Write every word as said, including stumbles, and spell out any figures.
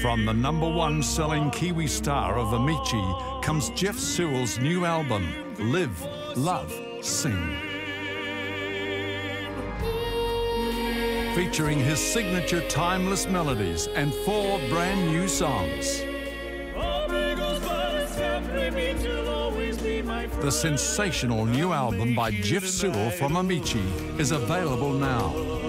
From the number one selling Kiwi star of Amici comes Geoff Sewell's new album, Live, Love, Sing. Featuring his signature timeless melodies and four brand new songs. The sensational new album by Geoff Sewell from Amici is available now.